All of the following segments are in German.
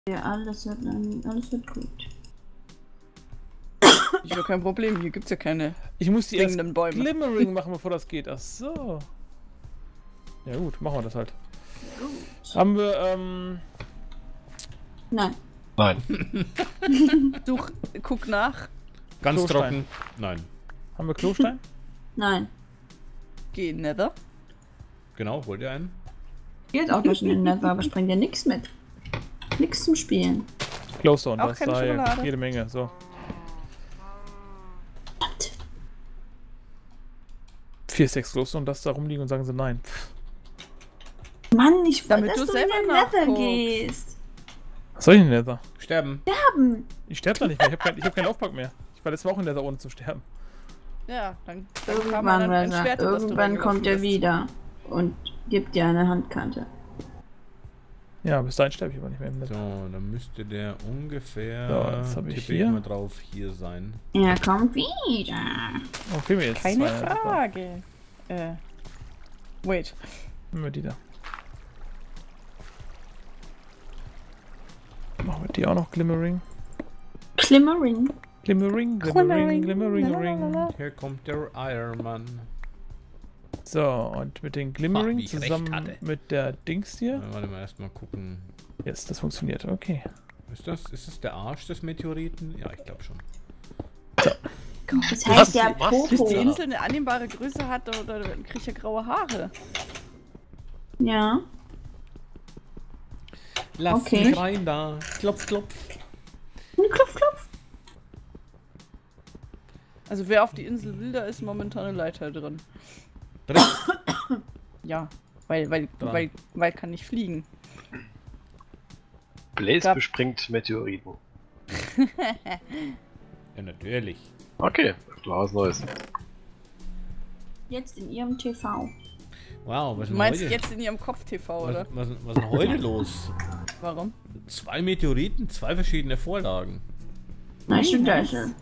Ja, alles wird gut. Ich habe kein Problem, hier gibt's ja keine. Ich muss die erst Bäume. Glimmering machen, bevor das geht. Ach so. Ja gut, machen wir das halt. Gut. Haben wir, Nein. Nein. Guck nach. Ganz Klostein. trocken. Nein. Haben wir Klostein? Nein. Geh Nether. Genau, wollt ihr einen? Geht auch durch den Nether, aber ich bring dir nichts mit. Nichts zum Spielen. Glowstone, Auch das keine da Schokolade. jede Menge. So. 4 Stacks Glowstone, das da rumliegen und sagen sie nein. Pff. Mann, ich wollte, Damit dass du du in selber den Nether nachguckst. gehst. Was soll ich denn Nether? Sterben. Sterben. Ich sterbe da nicht mehr, ich hab keinen Aufpack mehr. Ich war letztes Mal auch in Nether ohne zu sterben. Ja, dann kam Irgendwann, ein Weser, Schwert, das du irgendwann kommt er reingelaufen wieder und gibt dir eine Handkante. Ja, bis dahin sterbe ich aber nicht mehr im Nether. So, dann müsste der ungefähr. So, das hab ich tippe hier. mal drauf, hier sein. Er kommt wieder. Oh, fehlen mir jetzt Keine zwei. Frage. Wait. Nehmen wir die da. Machen wir die auch noch Glimmering. Glimmering. Glimmering, Glimmering, Glimmering, Ring. Hier kommt der Ironman. So, und mit den Glimmering wie ich recht zusammen hatte. mit der Dings hier. Warte mal erstmal gucken. Jetzt, das funktioniert, okay. Ist das der Arsch des Meteoriten? Ja, ich glaube schon. Das heißt ja Bis die Popo. Insel eine annehmbare Größe hat, oder krieg ich ja graue Haare. Ja. Lass Okay. mich rein da. Klopf, klopf. Klopf, klopf. Also wer auf die Insel will, da ist momentan eine Leiter drin. Drin. Ja, weil kann nicht fliegen. Blaze Gab- bespringt Meteoriten. Ja, natürlich. Okay, du hast was Neues. Jetzt in ihrem TV. Wow, was ist Du denn meinst heute? jetzt in ihrem Kopf-TV, oder? Was ist denn heute los? Warum? 2 Meteoriten, 2 verschiedene Vorlagen. Nice und Döschel.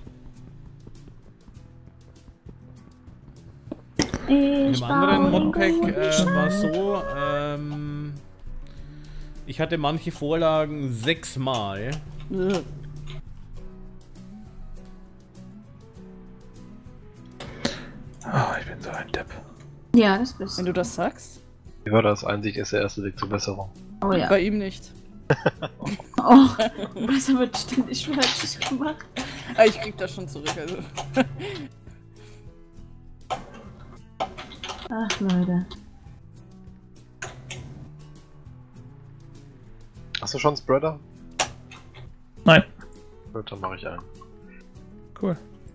In Ich einem anderen baue Modpack gut. war so, ich hatte manche Vorlagen 6-mal. Ah, ich bin so ein Depp. Ja, das bist Wenn du. du das sagst? Wie war das? Einsicht ist der erste Weg zur Besserung. Oh ja. Bei ihm nicht. Oh, was wird ständig falsch gemacht? Aber ich krieg das schon zurück, also. Ach, Leute. Hast du schon einen Spreader? Nein. Gut, dann mache ich einen. Cool.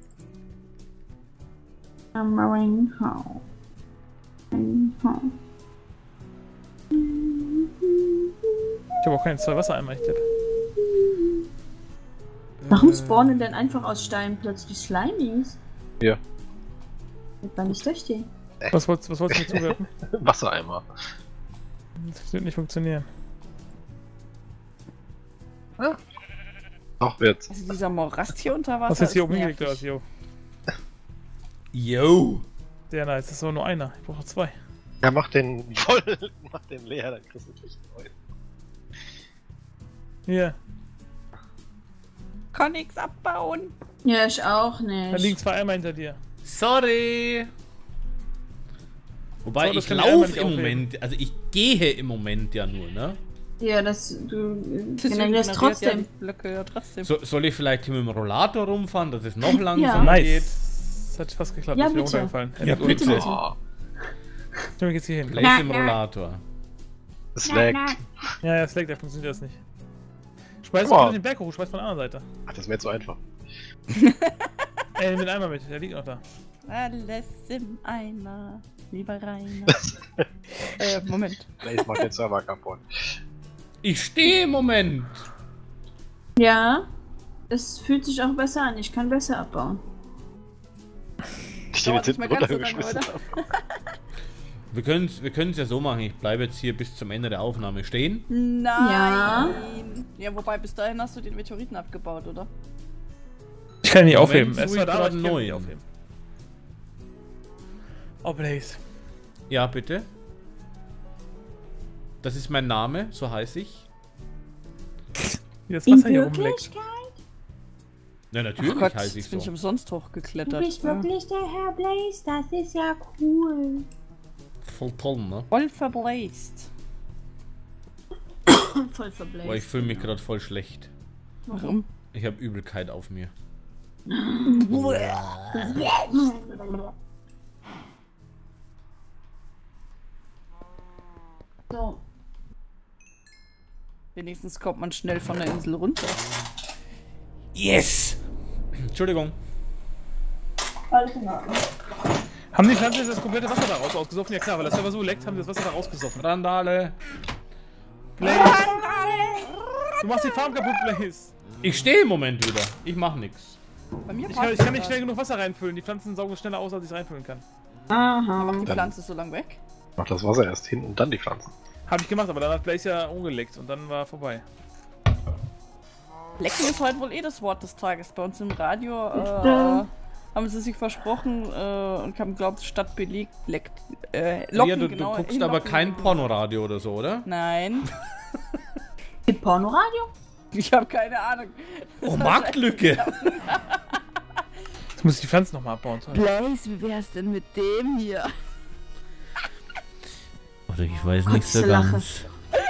Hammering how. Ich habe auch keine 2 Wassereimer, ich Depp. Warum spawnen denn einfach aus Stein plötzlich Slimies? Ja. Das war nicht richtig. Was wolltest du mir zuwerfen? Wassereimer. Das wird nicht funktionieren. Doch, jetzt. Also dieser Morast hier unter Wasser. Was ist jetzt hier ist oben hingelegt, nervig. oder was, yo? Yo! Sehr nice, das ist aber nur einer. Ich brauche noch 2. Ja, mach den voll, mach den leer, dann kriegst du gleich einen neuen. Hier, Kann nix abbauen. Ja, ich auch da liegen nicht. 2 Eimer hinter dir. Sorry! Wobei, So, das ich kann ich einmal laufe nicht im aufheben. Moment, also ich gehe im Moment ja nur, ne? Ja, das du Deswegen generierst generiert ja trotzdem. die Blöcke ja trotzdem. Soll ich vielleicht hier mit dem Rollator rumfahren, dass es noch langsamer Ja. geht? Nice! Das hat fast geklappt, Ja, ist mir bitte. runtergefallen. Ja, Bitte, bitte. bitte. Oh, Ich mich jetzt hier hin. Place im Rollator. es laggt. Ja, Slack, da funktioniert das nicht. Schmeiß Wow. doch den Berg hoch, schmeiß von der anderen Seite. Ach, das wäre zu einfach. Ey, mit Eimer mit, der liegt noch da. Alles im Eimer, lieber Rainer. Moment. Blaze macht den Server kaputt. Ich stehe im Moment! Ja, es fühlt sich auch besser an. Ich kann besser abbauen. Ich den Dauert jetzt nicht hinten mehr ganz so lange, runtergeschmissen oder? Wir können es ja so machen, ich bleibe jetzt hier bis zum Ende der Aufnahme stehen. Nein! Ja, wobei bis dahin hast du den Meteoriten abgebaut, oder? Ich kann ihn nicht Moment, aufheben. suche Es ich war da, aber gerade ich kann ihn neu. nicht aufheben. Oh, Blaze. Ja, bitte. Das ist mein Name, so heiße ich. Wie das In Wasser hier rumleckt. Wirklichkeit? Na, Oh natürlich Gott, heiße ich jetzt bin ich so. umsonst Du hochgeklettert. bist wirklich der Herr Blaze, das ist ja cool. Voll toll, ne? Voll verbläst. Voll Boah, ich verbläst. fühle mich gerade voll schlecht. Warum? Ich habe Übelkeit auf mir. So. Wenigstens kommt man schnell von der Insel runter. Yes! Entschuldigung. Alles in Ordnung. Haben die Pflanzen jetzt das komplette Wasser daraus ausgesoffen? Ja klar, weil das Server so leckt, haben die das Wasser da rausgesoffen. Randale. Blaze! Du machst die Farm kaputt, Blaze! Ich stehe im Moment wieder. Ich mach nix. Bei mir Ich passt kann nicht das. schnell genug Wasser reinfüllen. Die Pflanzen saugen schneller aus, als ich es reinfüllen kann. Aha. Die Pflanze ist so lang weg. Mach das Wasser erst hin und dann die Pflanzen. Habe ich gemacht, aber dann hat Blaze ja umgeleckt und dann war vorbei. Lecken ist heute wohl eh das Wort des Tages. Bei uns im Radio haben sie sich versprochen und haben glaubt, statt belegt leckt. Locken, Ja, du genau, guckst hinlocken. aber kein Pornoradio oder so, oder? Nein, Mit Pornoradio? ich habe keine Ahnung. Oh, Marktlücke! Jetzt muss ich die Pflanzen nochmal abbauen. Sorry. Blaze, wie wär's denn mit dem hier? Oder ich weiß nicht so ganz.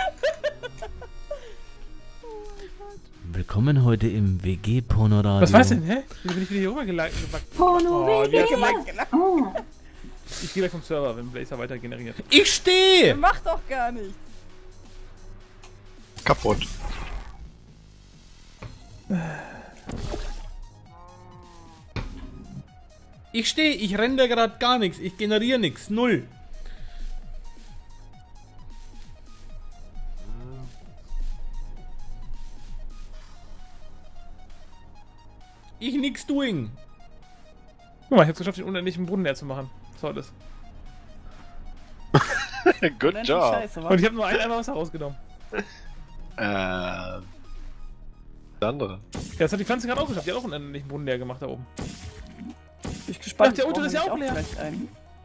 Willkommen heute im WG-Pornoradio. Was war's denn, hä? Wie bin ich wieder hier rübergelegt? Porno Oh, WG. wie hat's Oh. Ich gehe weg vom Server, wenn Blaze weiter generiert. Ich stehe! Macht doch gar nichts. Kaputt. Ich stehe, ich renne gerade gar nichts. Ich generiere nichts. Null. Ich nix doing. Guck mal, ich hab's geschafft, den unendlichen Brunnen leer zu machen. Was war das? Good Nennt die job. Scheiße, wa? Und ich habe nur ein Eimer Wasser rausgenommen. Der andere. Ja, das hat die Pflanze gerade auch geschafft. Die hat auch einen unendlichen Brunnen leer gemacht da oben. Bin ich gespannt. Ach, der untere ist ja brauchen auch wir leer. vielleicht einen.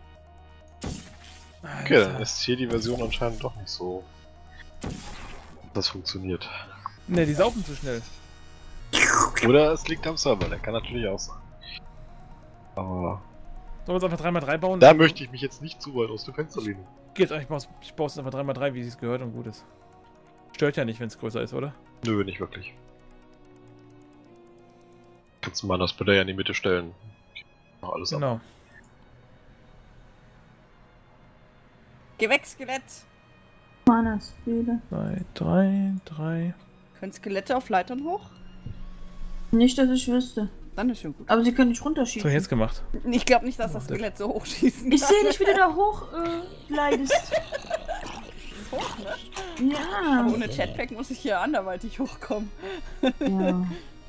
Okay, dann ist hier die Version anscheinend doch nicht so. Das funktioniert. Ne, die saufen zu schnell. Oder es liegt am Server, der kann natürlich auch sein. Aber Sollen wir jetzt einfach 3x3 bauen? da möchte ich mich jetzt nicht zu weit aus dem Fenster lehnen. Geht, ich baue es einfach 3x3, wie es gehört und gut ist. Stört ja nicht, wenn es größer ist, oder? Nö, nicht wirklich. Kannst du mal das Splitter ja in die Mitte stellen. Mach alles ab. Genau. Geh weg, Skelett! Manas wieder. 3. Können Skelette auf Leitern hoch? Nicht, dass ich wüsste. Dann ist schon gut. Aber sie können nicht Was hab ich runterschießen. jetzt gemacht? Ich glaube nicht, dass das Skelett so hochschießen Ich kann. sehe nicht, wie du da hoch glidest. Hoch, ne? Ja. Aber ohne Jetpack muss ich hier anderweitig hochkommen. Ja.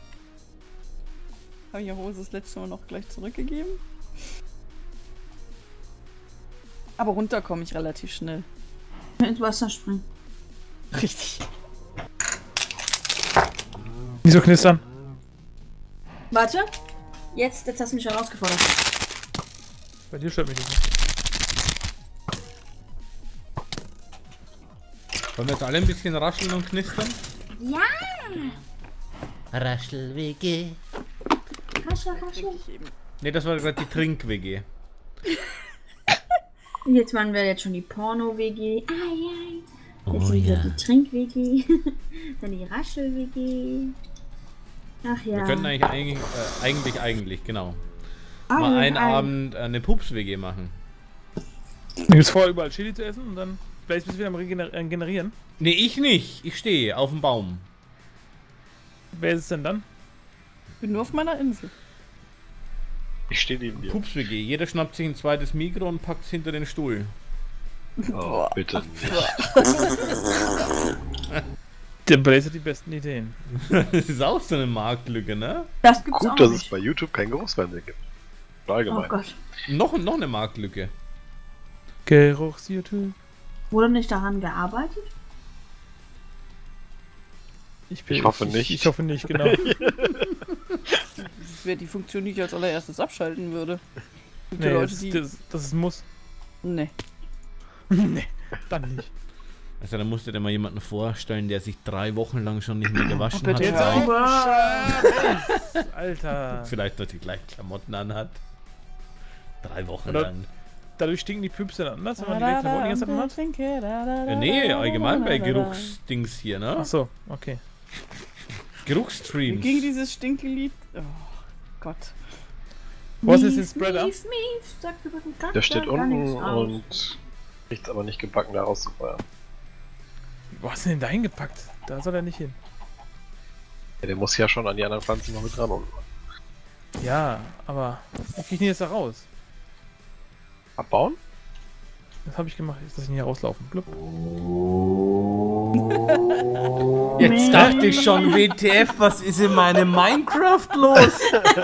Habe ich ja Hose das letzte Mal noch gleich zurückgegeben. Aber runter komme ich relativ schnell. Ins Wasser springen. Richtig. Nicht so knistern. Warte. Jetzt hast du mich herausgefordert. Bei dir stört mich das nicht. Wollen wir jetzt alle ein bisschen rascheln und knistern? Ja. Raschel-WG. Raschel, raschel. Ich eben. Ne, das war gerade die Trink-WG. Jetzt waren wir jetzt schon die Porno-WG. Ai, ai. Jetzt Oh sind wir ja. die Trink-WG. Dann die Raschel-WG. Ach ja. Wir könnten eigentlich, genau. Ai, Mal einen ai. Abend eine Pups-WG machen. Du gibst vor, überall Chili zu essen und dann vielleicht bist du wieder am Generieren. Ne, ich nicht. Ich stehe auf dem Baum. Wer ist es denn dann? Ich bin nur auf meiner Insel. Ich stehe neben dir. Pups-WG. Jeder schnappt sich ein zweites Mikro und packt es hinter den Stuhl. Oh, bitte nicht. Der Blaze hat die besten Ideen. Das ist auch so eine Marktlücke, ne? Das gibt's auch Gut, dass es nicht. bei YouTube kein Geruchsfernsehen gibt. Oh Allgemein. Gott. Noch eine Marktlücke. Geruchs-YouTube. Wurde nicht daran gearbeitet? Ich hoffe nicht. Ich hoffe nicht, genau. Wer die Funktion nicht als allererstes abschalten würde. Gibt ja Nee, Leute, die... das ist ein Muss. Nee. Nee, dann nicht. Also da musst du dir mal jemanden vorstellen, der sich 3 Wochen lang schon nicht mehr gewaschen bitte hat. hör auf. Alter. Vielleicht noch die gleichen Klamotten anhat. 3 Wochen Oder- lang. Dadurch stinken die Püpse dann anders, wenn man die gleichen Klamotten die ganze Zeit anhat? Nee, allgemein bei Geruchsdings hier, ne? Achso, okay. Wie Geruchsstreams. ging dieses Stinkelied? Oh Gott. Wo ist jetzt den Spreader? Der steht unten und nichts aber nicht gebacken, da rauszufeuern. Wo hast du denn da hingepackt? Da soll er nicht hin. Ja, der muss ja schon an die anderen Pflanzen noch mit dran unten. Ja, aber wie krieg ich den jetzt da raus? Abbauen? Das habe ich gemacht, jetzt lass ich ihn hier rauslaufen. Blub. Jetzt dachte ich schon, WTF, was ist in meinem Minecraft los?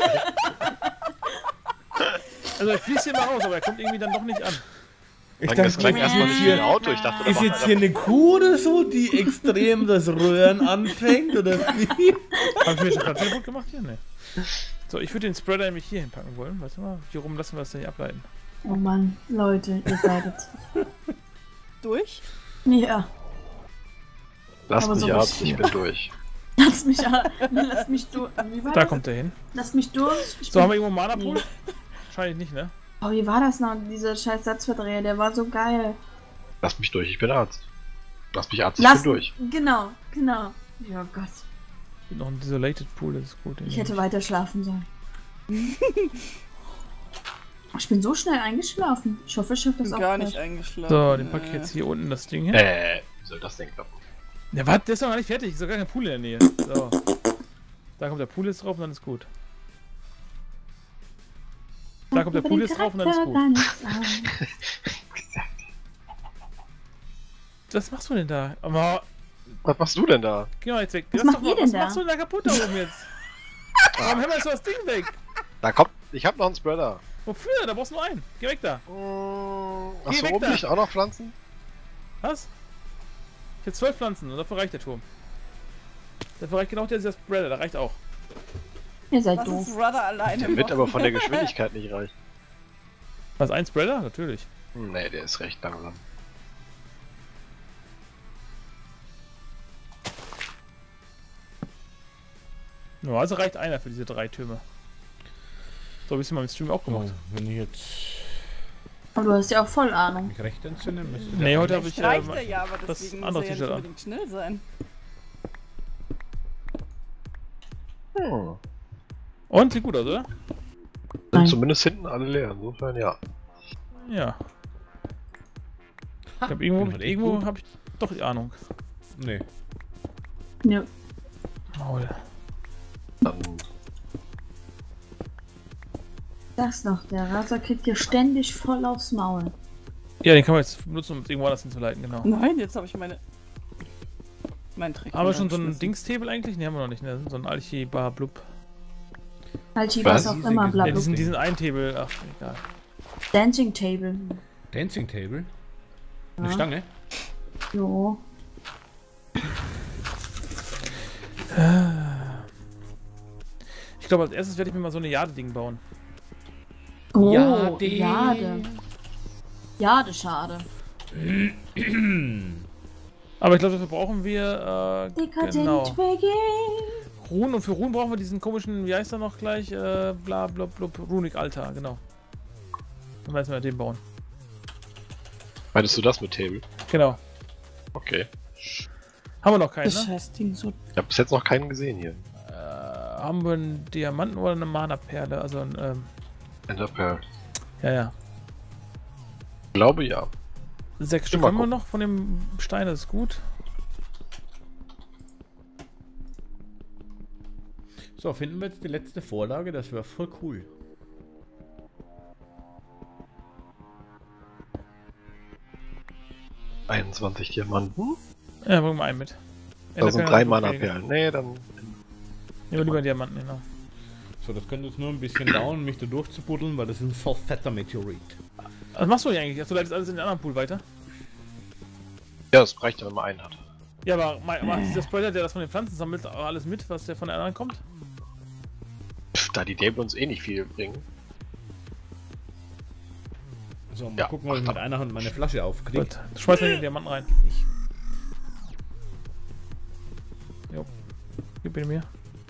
Also er fließt hier mal raus, aber er kommt irgendwie dann doch nicht an. Ich Das klang erstmal nicht wie ein hier, Auto. Ich dachte, da ist macht jetzt einer- hier eine Kuh oder so, die extrem das Röhren anfängt, oder wie? Hab ich mir schon gerade gut gemacht hier? Ne. So, ich würde den Spreader nämlich hier hinpacken wollen. Warte mal, hier rum lassen wir das nicht ableiten. Oh Mann, Leute, ihr seid Durch? Ja, Lass aber mich so ab, richtig. ich bin durch. lass mich durch. Wie war Da das? kommt er hin. Lass mich durch. Ich So, haben bin- wir irgendwo einen Mana-Pool? Wahrscheinlich nicht, ne? Oh, wie war das noch? Dieser scheiß Satzverdreher, der war so geil. Lass mich durch, ich bin Arzt. Lass mich Arzt, ich bin durch. Genau. Ja Gott, Gibt noch einen Desolated Pool, das ist gut. ich hätte weiter schlafen sollen. Ich bin so schnell eingeschlafen. Ich hoffe, ich schaffe das auch Gar gleich. nicht eingeschlafen. So, den packe ich jetzt hier unten das Ding hin. Wie soll das denn klappen? Ja, was? Der ist doch noch nicht fertig. Ist doch gar kein Pool in der Nähe. So. Da kommt der Pool jetzt drauf und dann ist gut. Da kommt der Pool jetzt drauf und dann ist gut. Was machst du denn da? Aber, Was machst du denn da? geh mal jetzt weg. Was Lass macht doch mal- ihr denn was da? machst du denn da kaputt da oben jetzt? Warum hämmerst du das Ding weg? Da kommt, ich hab noch einen Spreader. Wofür? Da brauchst du nur einen. Geh weg da. Achso, weg oben da. nicht auch noch Pflanzen? Was? Ich hab 12 Pflanzen und dafür reicht der Turm. Dafür reicht genau dieser Spreader, der reicht auch. Ihr seid Das doof. ist Rudder alleine. Der wird machen. aber von der Geschwindigkeit nicht reichen. Was, ein Spreader? Natürlich. Nee, der ist recht langsam. Ja, also reicht einer für diese 3 Türme. So habe ich es mal im Stream auch Oh, gemacht. wenn ich jetzt Aber du hast ja auch voll Ahnung. mich recht entzünde, müsste Nee, heute habe ich Reicht er ja, aber das deswegen andere muss er ja T-Shirt nicht an. unbedingt schnell sein. Und sieht gut aus, oder? Sind Nein. zumindest hinten alle leer, insofern ja. Ja. Ich hab bin irgendwo halt echt irgendwo gut. habe ich doch die Ahnung. Nee. Ja. Maul. Dann Das noch, der Raser kriegt hier ständig voll aufs Maul. Ja, den kann man jetzt benutzen, um es irgendwo anders hinzuleiten, genau. Nein, jetzt habe ich meinen Trick. Haben wir schon so einen geschmissen. Dingstable eigentlich? Ne, haben wir noch nicht, ne? So ein Alchibar Blub. Alchi, Was? was auch immer, bla Ja, bla. diesen einen Table, ach, egal. Dancing Table. Dancing Table? Eine Ja. Stange? Jo. Ich glaube, als erstes werde ich mir mal so eine Jade-Ding bauen. Oh, Jade. Jade. Jade, schade. Aber ich glaube, dafür brauchen wir, Dekadent genau, Beginn. Runen. Und für Runen brauchen wir diesen komischen, wie heißt er noch gleich, bla bla bla, Runic Altar, genau. Dann werden wir den bauen. meinst du das mit Table? Genau. Okay. Haben wir noch keinen, Das ne? scheiß Ding so. Ich habe bis jetzt noch keinen gesehen hier. Haben wir einen Diamanten oder eine Mana-Perle? Also ein, Enderpearl. ja. Ich glaube ja. 6 Stück Mal haben wir gucken. noch von dem Stein, das ist gut. So, finden wir jetzt die letzte Vorlage, das wäre voll cool. Ja. 21 Diamanten. Ja, bringen wir einen mit. Da sind Enderperlen 3 haben wir Mana-Perlen. Nee, dann. weniger. Nehmen wir lieber Diamanten, genau. So, das könnte jetzt nur ein bisschen dauern, mich da durchzubuddeln, weil das ist ein voll fetter Meteorit. Was machst du denn eigentlich? Also, du leitest alles in den anderen Pool weiter? Ja, das reicht ja, wenn man einen hat. Ja, aber macht dieser Spreader, der das von den Pflanzen sammelt, auch alles mit, was der von der anderen kommt? Pff, da die Dable uns eh nicht viel bringen. So, mal Ja, gucken, ob ich mach mit einer Hand meine Flasche aufkriege. Gut, schmeiß mal den Diamanten rein. Gib ihn mir.